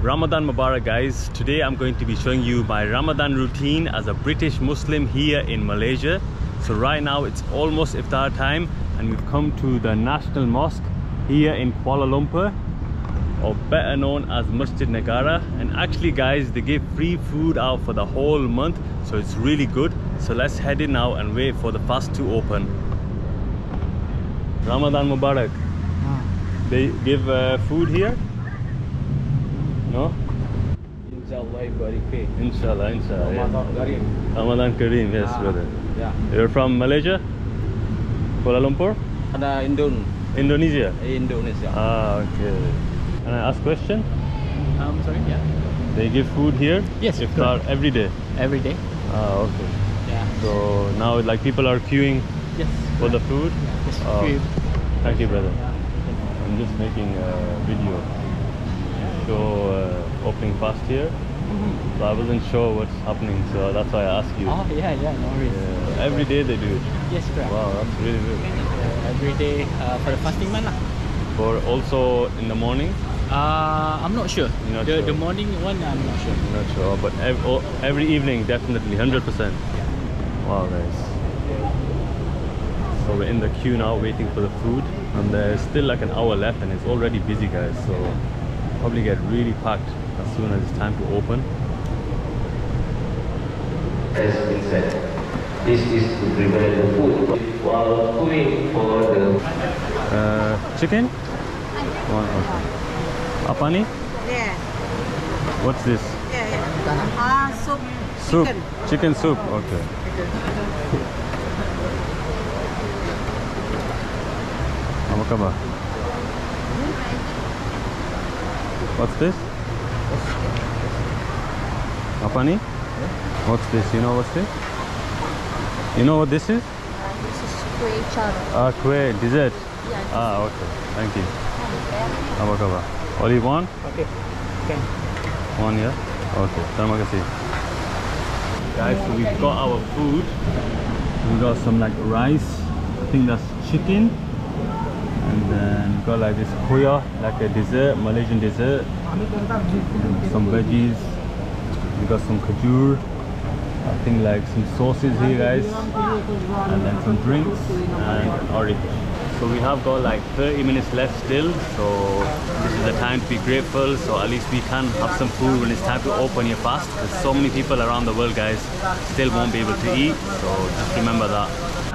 Ramadan Mubarak guys. Today I'm going to be showing you my Ramadan routine as a British Muslim here in Malaysia. So right now it's almost iftar time and we've come to the National Mosque here in Kuala Lumpur, or better known as Masjid Negara. And actually guys, they give free food out for the whole month, so it's really good. So let's head in now and wait for the fast to open. Ramadan Mubarak. They give food here? No? Inshallah, very okay. Inshallah, inshallah. Ramadan Kareem. Ramadan Kareem, yes, brother. Yeah. You're from Malaysia? Kuala Lumpur? Ada Indonesia? Indonesia. Ah, okay. Can I ask a question? Sorry, yeah. They give food here? Yes, Iftar every day? Every day. Ah, okay. Yeah. So now like people are queuing Yes. for the food? Yes. Oh, thank you, brother. I'm just making a video to show opening fast here. So I wasn't sure what's happening, so that's why I asked you. Oh, yeah, no worries. Yeah, every day they do it. Yes, correct. Wow, that's really good. Every day for the fasting month lah. Or also in the morning? I'm not sure. You're not The sure. morning one, I'm not sure. Not sure, but every evening definitely 100%. Wow, guys. So we're in the queue now waiting for the food, and there's still like an hour left and it's already busy guys, so probably get really packed as soon as it's time to open. Has been said, this is to prepare the food while queuing for the Chicken? One, okay. Apa ni? Yeah, What's this? yeah. Soup. Soup. Chicken. Chicken soup, okay. Apa khabar? What's this? Apa ni? What's this? You know what's this? You know what this is? This is kueh char. Ah, kueh, dessert. Yeah. Ah, okay. Thank you. Apa khabar? All you want? Okay. Okay. One, yeah? Okay. Terima kasih. Guys, so we've got our food. We got some like rice. I think that's chicken. And then we got like this kuya, like a dessert, Malaysian dessert. Some veggies. We got some khajur. I think like some sauces here guys. And then some drinks and orange. So we have got like 30 minutes left still, so this is the time to be grateful. So at least we can have some food when it's time to open your fast. There's so many people around the world guys still won't be able to eat, so just remember that.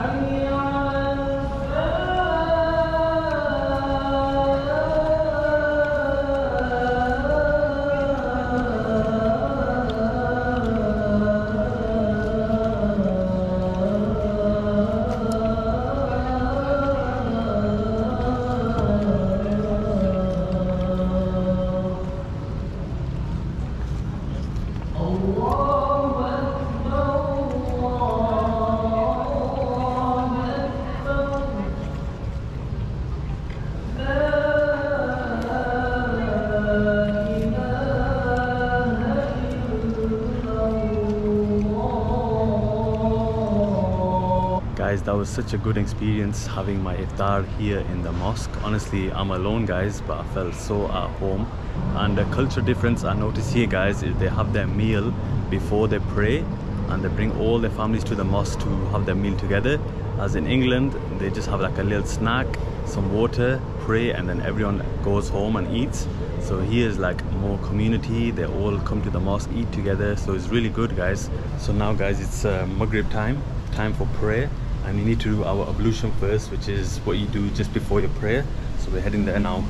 Guys, that was such a good experience having my iftar here in the mosque. Honestly, I'm alone guys, but I felt so at home. And the culture difference I noticed here guys is they have their meal before they pray, and they bring all their families to the mosque to have their meal together. As in England, they just have like a little snack, some water, pray, and then everyone goes home and eats. So here is like more community, they all come to the mosque, eat together, so it's really good guys. So now guys, it's Maghrib time for prayer. And you need to do our ablution first, which is what you do just before your prayer. So we're heading there now.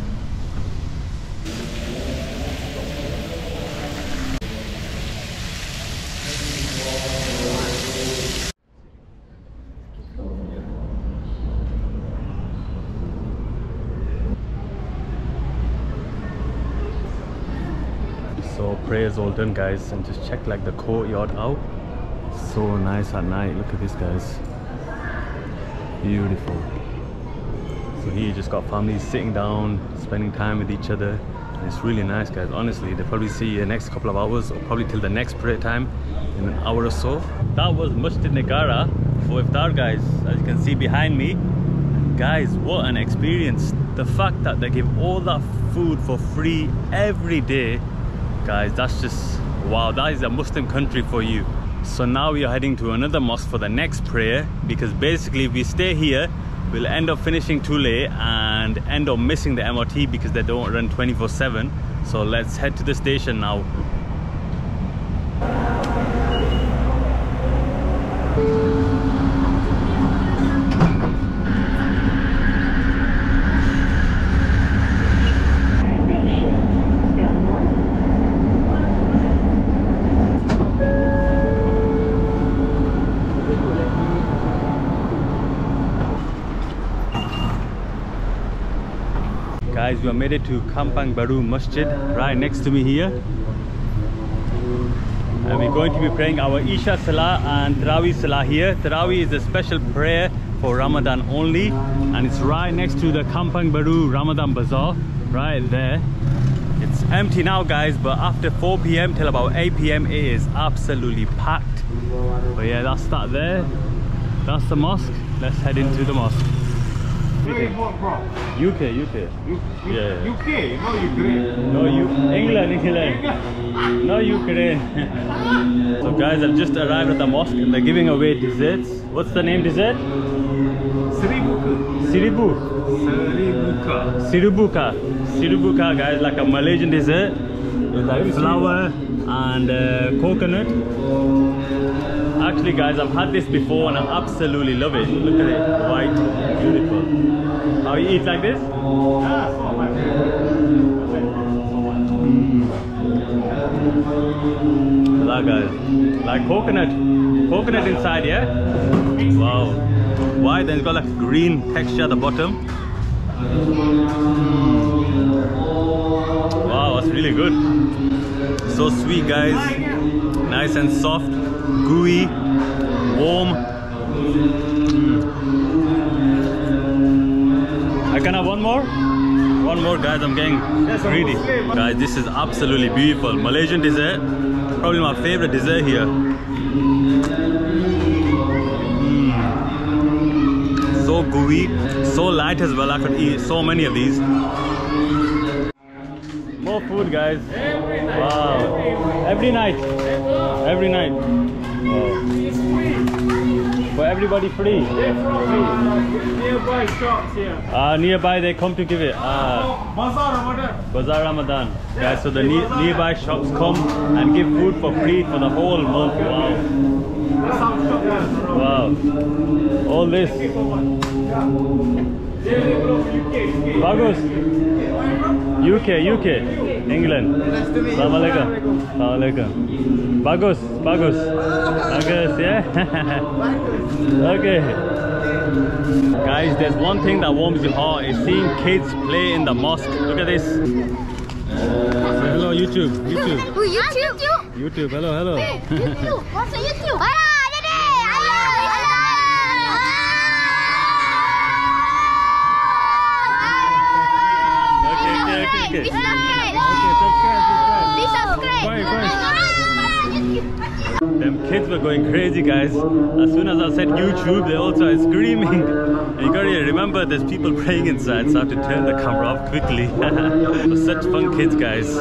So prayer's all done guys, and just check like the courtyard out. So nice at night. Look at this guys. Beautiful. So here you just got families sitting down, spending time with each other. And it's really nice guys. Honestly, they'll probably see you the next couple of hours, or probably till the next prayer time in an hour or so. That was Masjid Negara for iftar guys, as you can see behind me. Guys, what an experience. The fact that they give all that food for free every day Guys, that's just wow, that is a Muslim country for you. So now we are heading to another mosque for the next prayer, because basically if we stay here we'll end up finishing too late and end up missing the MRT because they don't run 24/7. So let's head to the station now. Guys, we are made it to Kampung Baru Masjid, right next to me here. And we're going to be praying our Isha Salah and Tarawih Salah here. Tarawih is a special prayer for Ramadan only, and it's right next to the Kampung Baru Ramadan Bazaar, right there. It's empty now, guys, but after 4 p.m. till about 8 p.m. it is absolutely packed. But yeah, that's that there. That's the mosque. Let's head into the mosque. UK. Yeah. UK, no Ukraine. No, England. No, Ukraine. So guys, I've just arrived at the mosque and they're giving away desserts. What's the name dessert? Siribuka, guys, like a Malaysian dessert with like flour and coconut. Actually, guys, I've had this before and I absolutely love it. Look at it, white, beautiful. How you eat like this? That, guys, like coconut inside, yeah. Wow, white, then it's got like a green texture at the bottom. Wow, that's really good. So sweet, guys. Nice and soft, gooey, warm. I can have one more? One more, guys, I'm getting greedy. Guys, this is absolutely beautiful. Malaysian dessert, probably my favorite dessert here. So gooey, so light as well. I could eat so many of these. More food, guys. Wow. Every night. Wow. For everybody free. Nearby shops here. Nearby they come to give it. Bazaar Ramadan. Guys, so the nearby shops come and give food for free for the whole month. Wow. Wow. All this. Bagus. UK, England. Assalamualaikum. Bagus, yeah. Okay. Guys, there's one thing that warms your heart is seeing kids play in the mosque. Look at this. Hello, YouTube. YouTube, hello. YouTube. What's a YouTube? Okay. Them kids were going crazy, guys. As soon as I said YouTube, they all started screaming. And you gotta remember, there's people praying inside, so I have to turn the camera off quickly. Such fun kids, guys.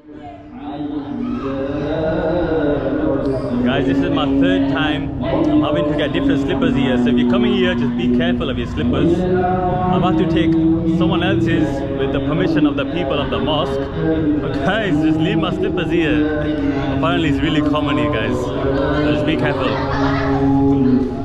Guys, this is my third time. I'm having to get different slippers here. So if you're coming here, just be careful of your slippers. I'm about to take someone else's with the permission of the people of the mosque. But guys, just leave my slippers here. Apparently it's really common here, guys. So just be careful.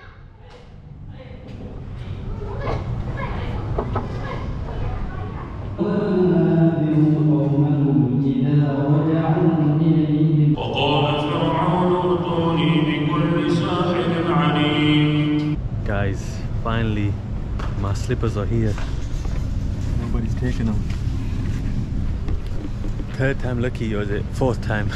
Guys, finally my slippers are here. Nobody's taken them. Third time lucky, or is it fourth time?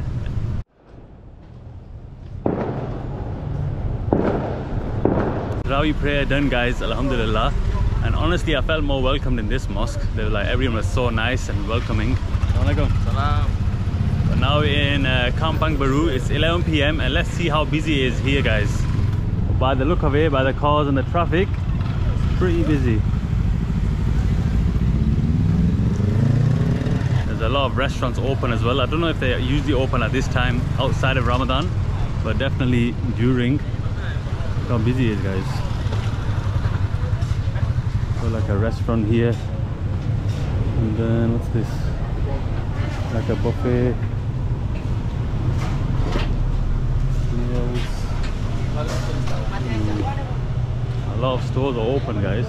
Tarawih prayer done, guys, alhamdulillah. And honestly, I felt more welcomed in this mosque. They were like, everyone was so nice and welcoming. Assalamualaikum. Salam. But now in Kampung Baru, it's 11 p.m. and let's see how busy it is here, guys. By the look of it, by the cars and the traffic, it's pretty busy. There's a lot of restaurants open as well. I don't know if they usually open at this time outside of Ramadan, but definitely during. Look how busy it is, guys. So like a restaurant here, and then what's this? Like a buffet. A lot of stores are open, guys.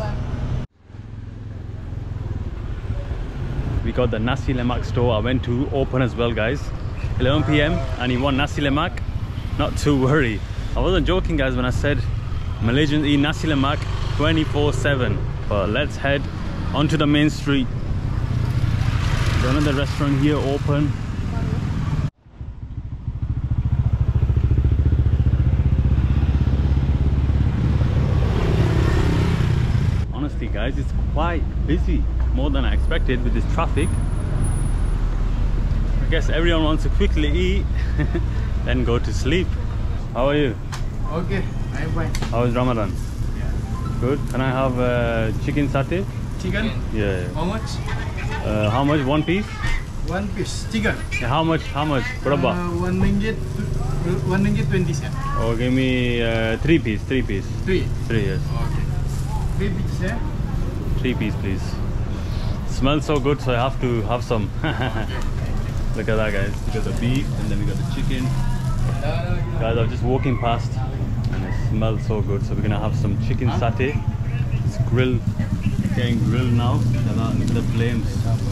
We got the Nasi Lemak store I went to open as well, guys. 11 PM and you want Nasi Lemak? Not to worry. I wasn't joking, guys, when I said Malaysians eat Nasi Lemak 24/7. But let's head onto the main street. There's another restaurant here open. Honestly, guys, it's quite busy, more than I expected with this traffic. I guess everyone wants to quickly eat then go to sleep. How are you? Okay, I'm fine. How is Ramadan? Yeah. Good. Can I have chicken satay? Chicken? Yeah. How much? How much? One piece? One piece chicken. Yeah, how much? How much? Berapa? 1 ringgit, 1 ringgit 20 cents. Oh, give me 3 piece. 3 piece. 3. 3, yes. Okay. 3 pieces, yeah? 3 piece, please. Smells so good, so I have to have some. Look at that, guys. We got the beef, and then we got the chicken. Guys, I was just walking past, and it smells so good. So we're gonna have some chicken satay. It's grilled, getting grilled now. Look at the flames.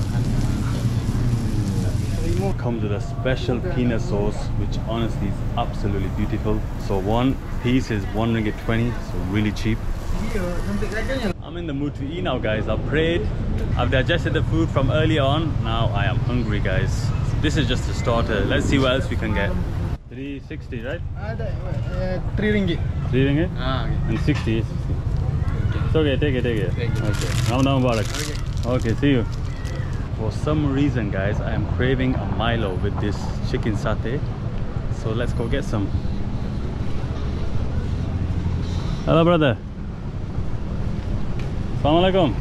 Comes with a special peanut sauce, which honestly is absolutely beautiful. So one piece is 1 ringgit 20, so really cheap. I'm in the mood to eat now, guys. I've prayed, I've digested the food from earlier on. Now I am hungry, guys. This is just a starter. Let's see what else we can get. 360, right? 3 ringgit. 3 ringgit? Okay. And 60. It's okay, take it. Thank you. Okay. Ramadan Mubarak. Okay, see you. For some reason, guys, I am craving a Milo with this chicken satay. So let's go get some. Hello, brother. Assalamu alaikum.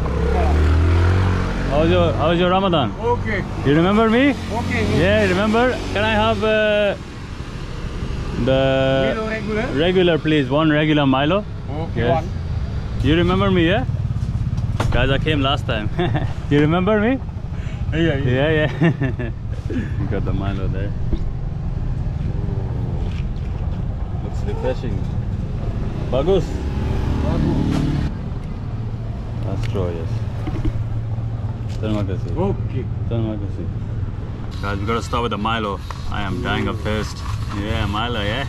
How's your Ramadan? Okay. You remember me? Okay. Yeah, remember? Can I have the Milo regular? regular, please? One regular Milo. Okay. Yes. You remember me, yeah? Guys, I came last time. You remember me? Yeah. You got the Milo there. Oh, looks refreshing. Bagus. Astro, yes. Terima kasih. Okay. Terima kasih. Guys, we gotta start with the Milo. I am dying of thirst. Yeah, Milo, yeah.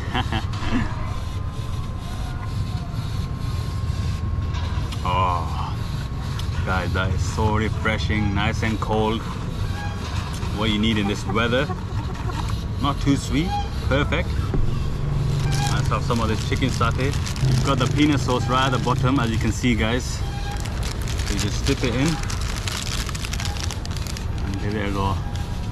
Oh, guys, that is so refreshing, nice and cold. What you need in this weather. Not too sweet, perfect. Let's have some of this chicken satay. Got the peanut sauce right at the bottom, as you can see, guys. So you just dip it in. And there you go.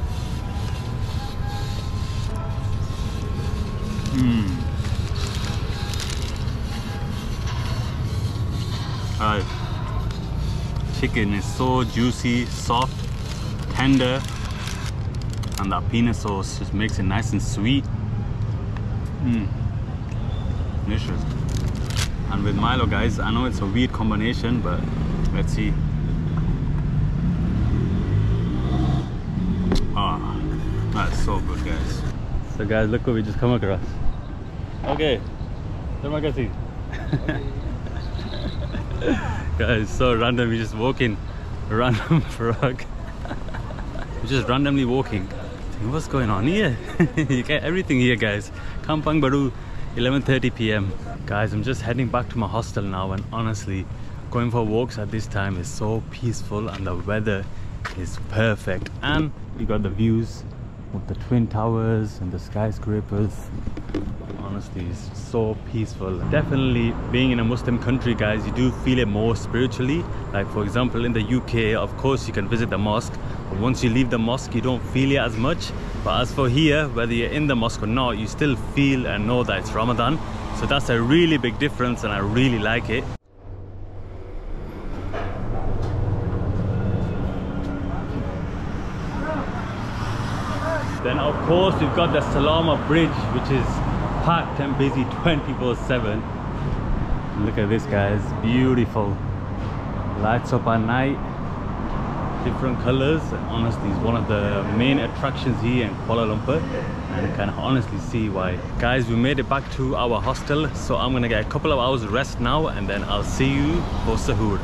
Alright. Chicken is so juicy, soft, tender, and that peanut sauce just makes it nice and sweet. Delicious. And with Milo, guys, I know it's a weird combination, but let's see. Ah, that's so good, guys. So guys, look what we just come across. Okay, terima kasih. Guys, so random. We just walking, random frog. We're just randomly walking. What's going on here? You get everything here, guys. Kampung Baru, 11:30 PM. Guys, I'm just heading back to my hostel now, and honestly, going for walks at this time is so peaceful, and the weather is perfect. And we got the views with the twin towers and the skyscrapers. Honestly, it's so peaceful. Definitely being in a Muslim country, guys, you do feel it more spiritually. Like for example, in the UK, of course you can visit the mosque, but once you leave the mosque you don't feel it as much. But as for here, whether you're in the mosque or not, you still feel and know that it's Ramadan. So that's a really big difference, and I really like it. Then of course we've got the Salama Bridge, which is packed and busy 24/7. Look at this, guys, beautiful. Lights up at night, different colors. Honestly, it's one of the main attractions here in Kuala Lumpur, and you can honestly see why. Guys, we made it back to our hostel, so I'm gonna get a couple of hours rest now, and then I'll see you for Sahur.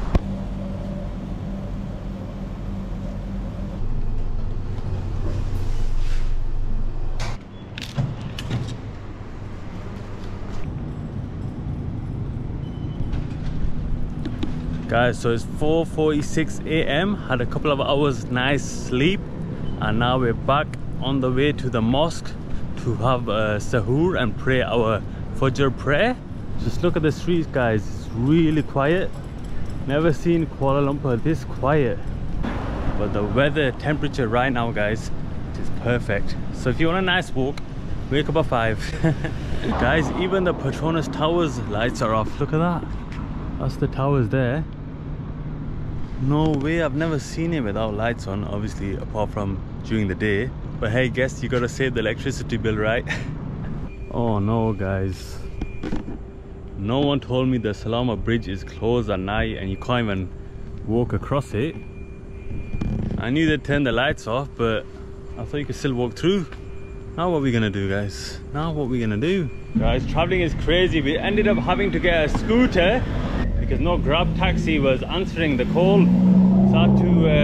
Guys, so it's 4:46 a.m. Had a couple of hours nice sleep, and now we're back on the way to the mosque to have Sahur and pray our Fajr prayer. Just look at the streets, guys. It's really quiet. Never seen Kuala Lumpur this quiet. But the weather temperature right now, guys, is perfect. So if you want a nice walk, wake up at 5. Guys, even the Petronas Towers lights are off. Look at that. That's the towers there. No way, I've never seen it without lights on, obviously, apart from during the day. But hey, guess you gotta save the electricity bill, right? Oh no, guys. No one told me the Salama Bridge is closed at night and you can't even walk across it. I knew they'd turn the lights off, but I thought you could still walk through. Now what are we gonna do, guys? Now what are we gonna do? Guys, traveling is crazy. We ended up having to get a scooter because no Grab taxi was answering the call. So I had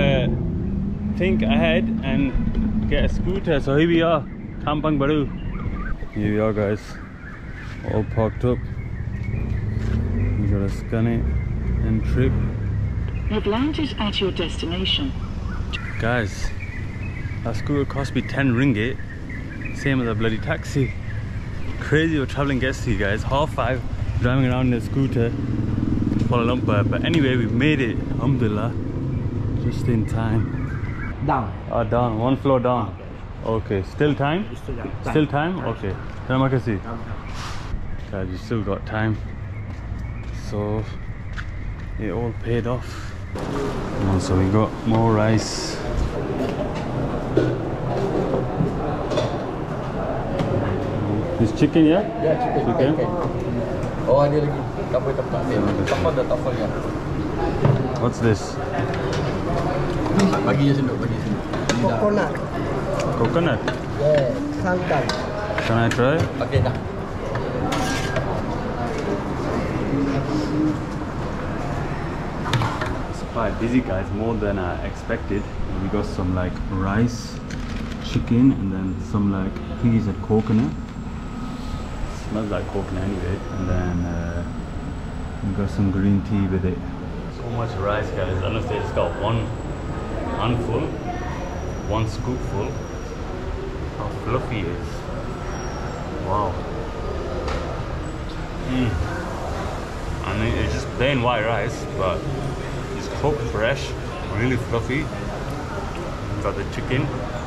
to think ahead and get a scooter. So here we are, Kampong Baru. Here we are, guys, all parked up. We gotta scan it and trip. You've landed at your destination. Guys, that scooter cost me 10 ringgit, same as a bloody taxi. Crazy what traveling gets to you guys. 5:30 driving around in a scooter, Kuala Lumpur. But anyway, we made it, alhamdulillah, just in time. Down. Down, one floor down. Okay, still time? Still time? Okay. Terima kasih. Guys, we still got time. So it all paid off. So we got more rice. This chicken, yeah? Ya, chicken. Oh, ada lagi. Tapau tempat dia. Tapau dah tapau ya. What's this? Bagi je sendok, bagi sendok. Coconut. Coconut? Yeah, santan. Can I try? Okey dah. It's quite busy, guys, more than I expected. We got some like rice, chicken, and then some like, I think he said coconut. Smells like coconut anyway. And then we got some green tea with it. So much rice, guys. Honestly, I just got one handful, one scoopful. How fluffy it is. Wow. I mean, it's just plain white rice, but it's cooked fresh, really fluffy. Got the chicken.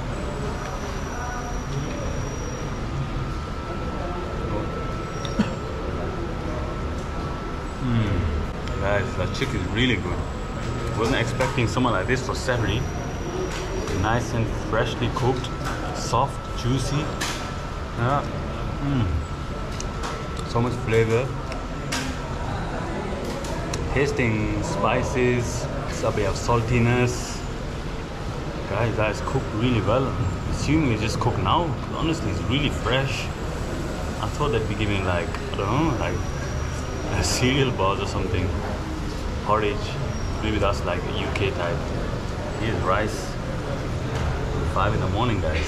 Guys, that chicken is really good. Wasn't expecting someone like this for Sahri. Nice and freshly cooked, soft, juicy. Yeah. So much flavor. Tasting spices, a bit of saltiness. Guys, that is cooked really well. Assuming it's just cooked now. Honestly, it's really fresh. I thought they'd be giving like, I don't know, like a cereal bars or something. Porridge. Maybe that's like a UK type. Here's rice. 5 in the morning, guys.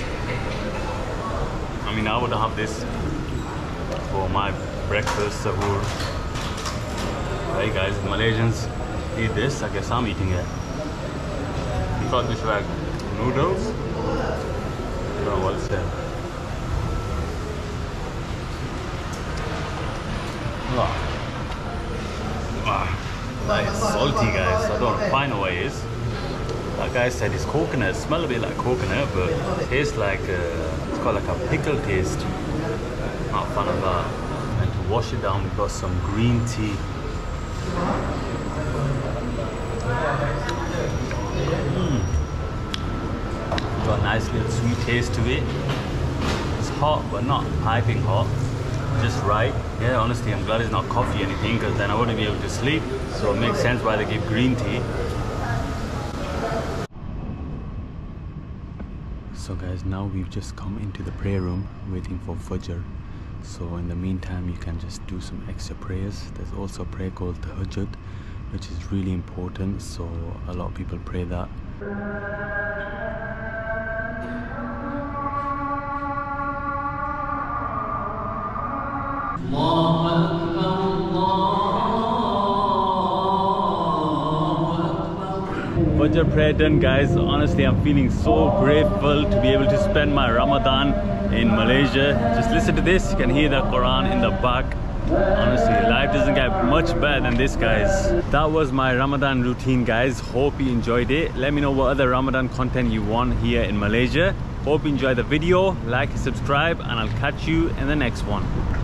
I mean, I would have this for my breakfast, sahur. Hey guys, Malaysians eat this. I guess I'm eating it. You thought this like noodles? I don't know what it's there. That is salty, guys. I don't quite know what it is. That guy said it's coconut. It smells a bit like coconut, but it tastes like it's got like a pickle taste. Not a fan of that. And to wash it down, we've got some green tea. Got a nice little sweet taste to it. It's hot, but not piping hot. Just right. Yeah, honestly, I'm glad it's not coffee or anything, because then I wouldn't be able to sleep. So it makes sense why they give green tea. So guys, now we've just come into the prayer room waiting for Fajr. So in the meantime, you can just do some extra prayers. There's also a prayer called Tahajjud, which is really important. So a lot of people pray that. Fajr prayer done, guys. Honestly, I'm feeling so grateful to be able to spend my Ramadan in Malaysia. Just listen to this, you can hear the Quran in the back. Honestly, life doesn't get much better than this, guys. That was my Ramadan routine, guys. Hope you enjoyed it. Let me know what other Ramadan content you want here in Malaysia. Hope you enjoyed the video. Like and subscribe, and I'll catch you in the next one.